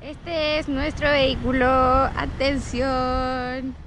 Este es nuestro vehículo. Atención.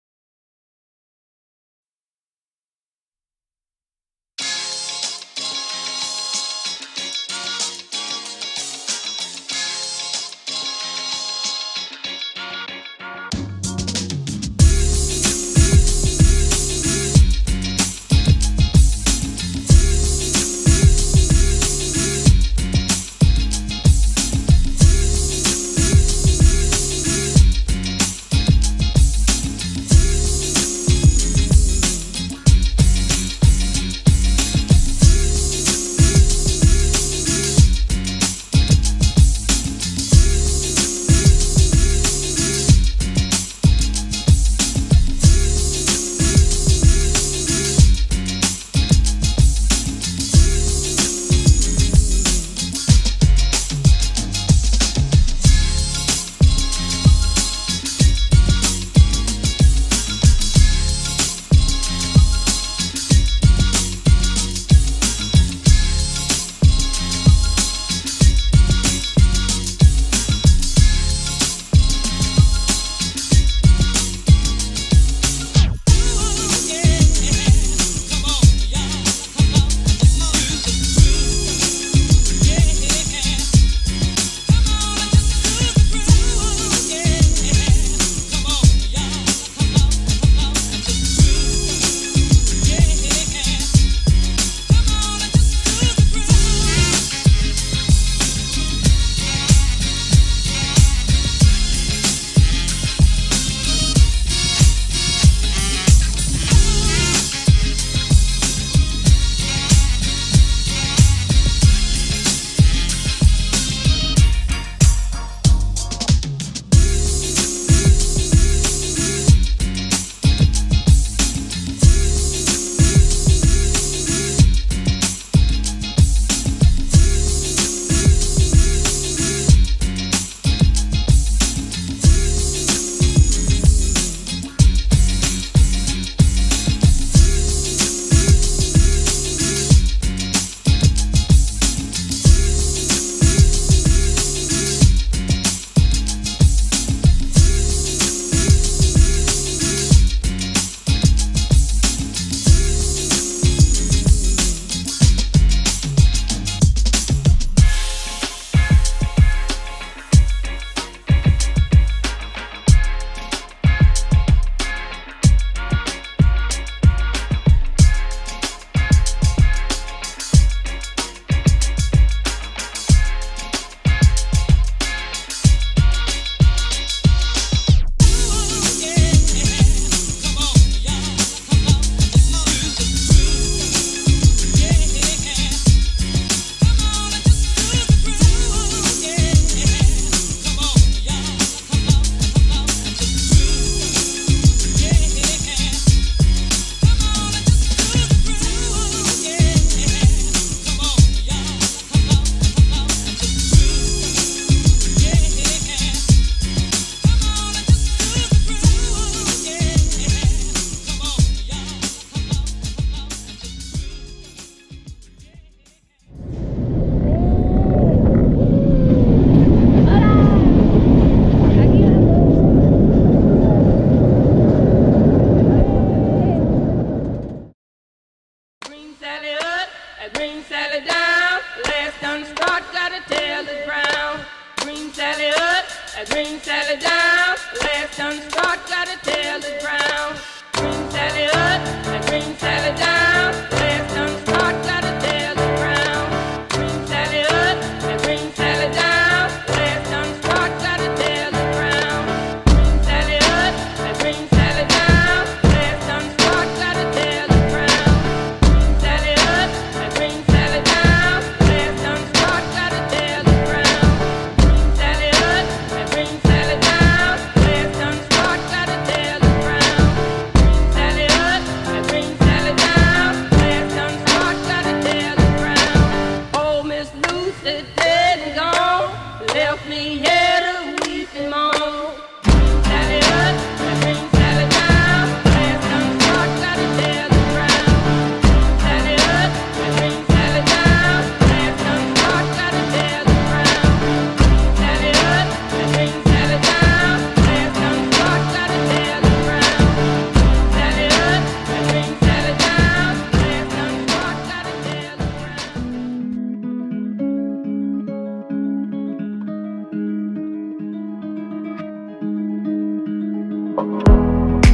Green Sally down, last done start, gotta tell the ground. Green Sally up, Green Sally down, last done start, gotta tell the ground. Green Sally up, Green Sally down, last done start, gotta tell the ground. Green Sally up, Green Sally down, last done start, gotta tell the ground. Green Sally up, Green Sally down, last done start, gotta tell the ground. Green Sally up, Green Sally down, last done start, gotta tell the ground. Green Sally up, Green Sally down, last done start, gotta tell the ground. Green Sally up, Green Sally down, last done start, gotta tell the ground. Oh, Miss Lucy dead and gone, left me here to weep and moan. Green Sally up, Green Sally down, last done start, gotta tell the ground. Green Sally up, Green Sally down, last done start, gotta tell the ground. Green Sally up,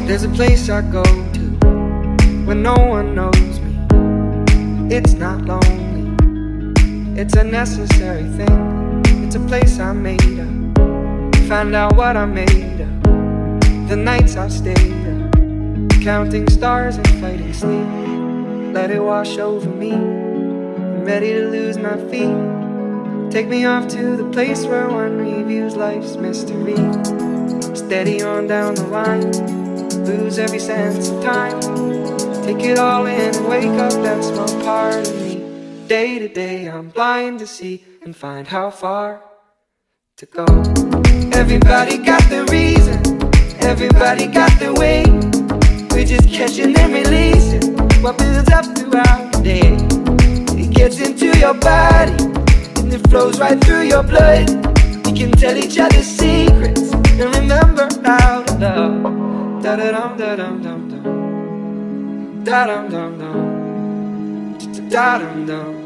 There's a place I go to when no one knows me. It's not lonely, it's a necessary thing. It's a place I made up, find out what I made of. The nights I've stayed up, counting stars and fighting sleep. Let it wash over me, I'm ready to lose my feet. Take me off to the place where one reviews life's mystery. Steady on down the line, lose every sense of time. Take it all in and wake up that small part of me. Day to day I'm blind to see and find how far to go. Everybody got their reason, everybody got their way. We're just catching and releasing what builds up throughout the day. It gets into your body and it flows right through your blood. We can tell each other secrets and remember how to love. Da-da-dum, da-dum, dum, dum. Da-dum, dum, dum. Da-dum, dum.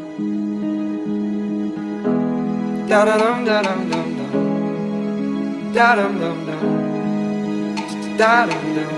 Da-da-dum, da-dum, dum, dum. Da-dum, dum, dum. Da-dum, dum.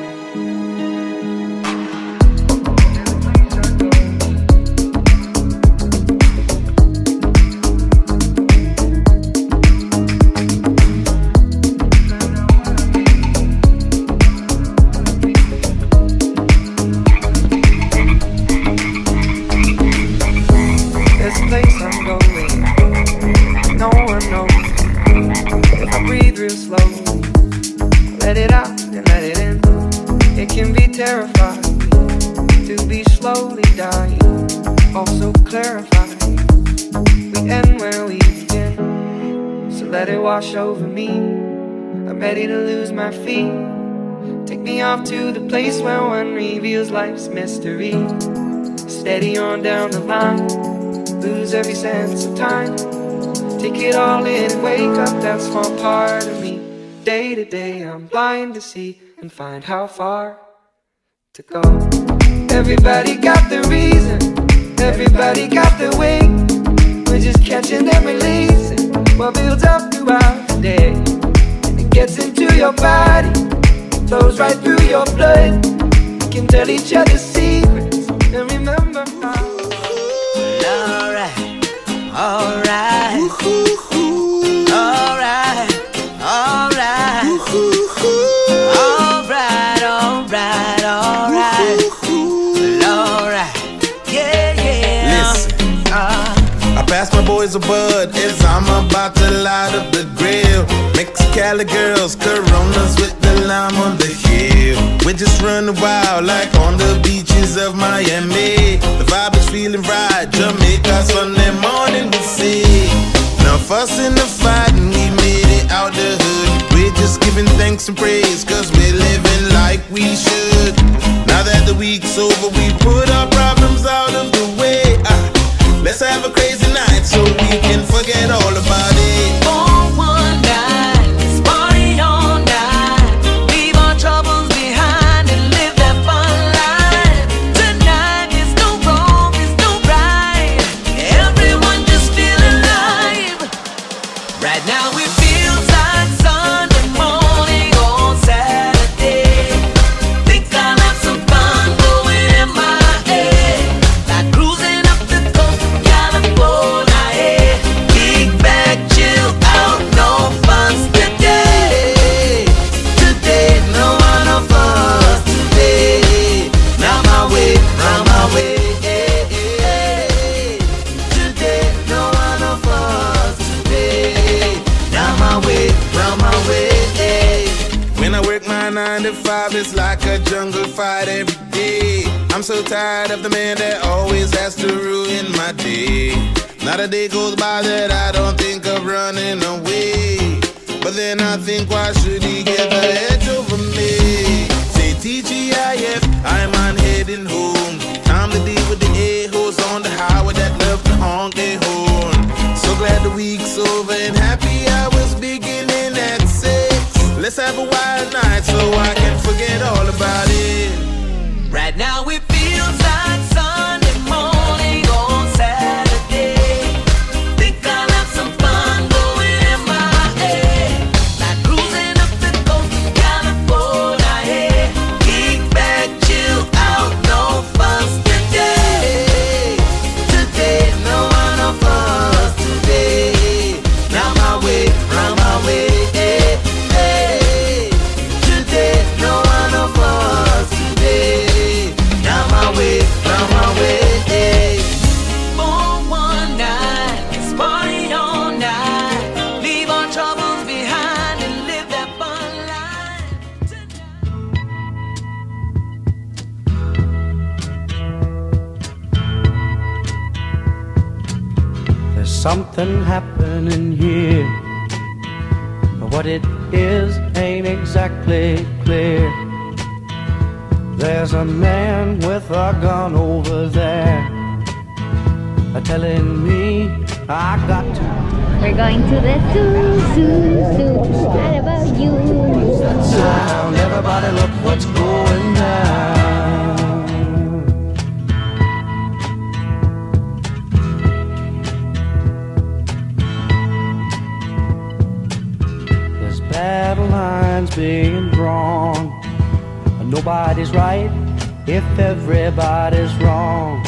Let it out and let it in. It can be terrifying to be slowly dying, also clarifying. We end where we begin, so let it wash over me. I'm ready to lose my feet. Take me off to the place where one reveals life's mystery. Steady on down the line, lose every sense of time. Take it all in and wake up that small part of me. Day to day I'm blind to see and find how far to go. Everybody got their reason, everybody got their way. We're just catching and releasing what builds up throughout the day. And it gets into your body, it flows right through your blood. We can tell each other secrets and remember how. Alright, alright, alright, alright, alright, alright, alright, alright, yeah, yeah. Listen, I pass my boys a bud as I'm about to light up the grill. Mix Cali girls, Coronas with the lime on the hill. We're just running wild like on the beaches of Miami. The vibe is feeling right, Jamaica, Sunday morning we see. No fuss in the fight and we made it out the hood. We're just giving thanks and praise cause we're living like we should. Now that the week's over, we put our problems out of the way. Let's have a crazy night so we can forget all about it. For one night, let's party all night. Leave our troubles behind and live that fun life. Tonight is no wrong, it's no right. Everyone just feel alive. Right now it feels like Sunday morning on Saturday. Think I'll have some fun going in my head. Like cruising up the coast of California, hey. Kick back, chill out, no fuss today. Today, no one of us today. Now my way, round my way, hey, hey. Today, no one of us today. Now my way, round my way, hey. When I work my 9 to 5, it's like a jungle fight every day. I'm so tired of the man that always has to ruin my day. Not a day goes by that I don't think of running away. But then I think, why should he get the edge over me? Say TGIF, I'm on heading home. Time to deal with the a-holes on the highway that love to honk their horn. So glad the week's over and happy hours beginning at 6. Let's have a wild night so I can forget all about it. Right now it feels like Sunday morning on Saturday. Think I'll have some fun going in my head. Like cruising up the coast of California, hey. something happening here. What it is ain't exactly clear. There's a man with a gun over there, telling me I got to. We're going to the zoo. What about you? That sound, everybody look what's going down. There's battle lines being drawn. Nobody's right if everybody's wrong.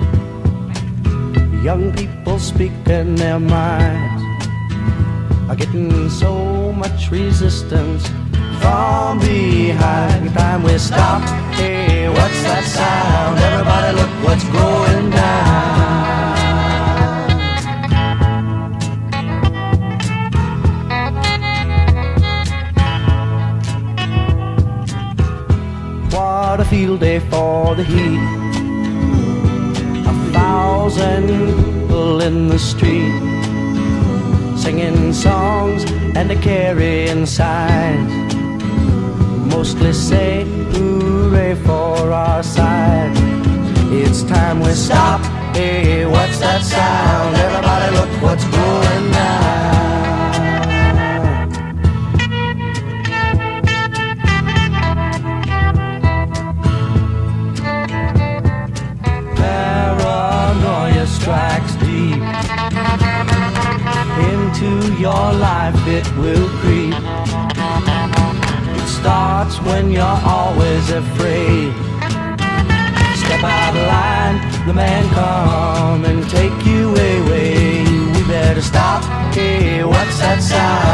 Young people speaking their minds are getting so much resistance from behind. Time we stop. Hey, what's that sound? Everybody look what's going down. What a field day for the heat. 1,000 people in the street, singing songs and carrying signs, mostly say hooray for our side. It's time we stop. Hey, what's that sound? Everybody look what's going down. Paranoia strikes deep into your life, it will creep. It starts when you're always afraid. Step out of line, the man come and take you away. We better stop. Hey, what's that sound?